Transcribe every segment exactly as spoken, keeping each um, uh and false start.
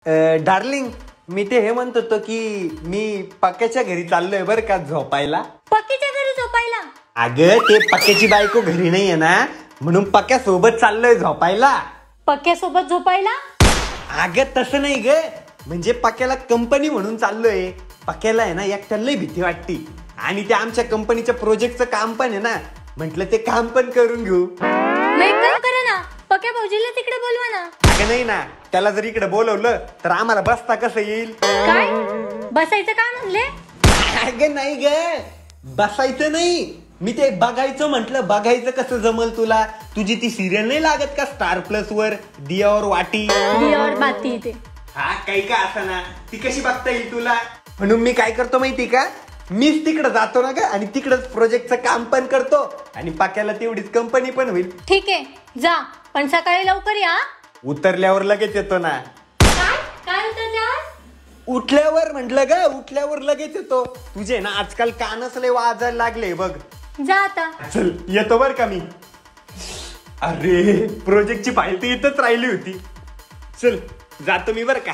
Darling, मी ते हे म्हणत होतो की मी पक्याच्या घरी चाललोय बर का झोपायला. पक्याच्या घरी झोपायला? अगं ते पक्याची बायको घरी नाहीये ना, म्हणून पक्या सोबत चाललोय झोपायला. पक्या सोबत झोपायला? अगं तसं नाही ग, म्हणजे पक्याला कंपनी म्हणून चाललोय. पक्याला आहे ना एकट्याला लई भीती वाटती, आणि ते आमच्या कंपनीच्या प्रोजेक्टचं काम पण आहे ना, म्हटलं ते काम पण करून घेऊ. नाही काम करा ना, पक्या भाऊजीला तिकडे बोलवा ना. अगं नाही ना, त्याला जर इकडे बोलवलं तर आम्हाला बसता कसं येईल? काय बसायचं काय म्हणले? अगं नाही ग, बसायचं नाही, मी ते बघायचं म्हंटल. बघायचं कसं जमल तुला? तुझी ती सिरियल नाही लागत का स्टार प्लस वर, दिया और वाटी? दिया और बाती ते हा काही का असं ना, ती कशी बघता येईल तुला? म्हणून मी काय करतो माहिती का, मीच तिकडे जातो ना ग, आणि तिकडच प्रोजेक्टचं काम पण करतो, आणि पाक्याला तेवढीच कंपनी पण होईल. ठीक आहे जा, पण सकाळी लवकर या. उतरल्यावर लगेच येतो ना. काय काय उतरल्यावर? उठल्यावर म्हंटल ग, उठल्यावर लगेच येतो. तुझे ना आजकाल कानच लय वाजायला लागले बघ. जा आता. चल येतो बर का मी. अरे प्रोजेक्टची फाईल तर इथंच राहिली होती. चल जातो मी बर का.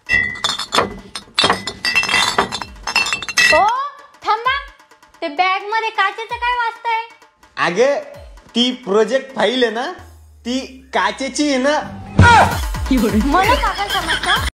ओ थांबा, ते बॅग मध्ये काचेचं काय वाजतंय? अगे ती प्रोजेक्ट फाईल आहे ना, ती काचेची आहे ना. मला काका समजता.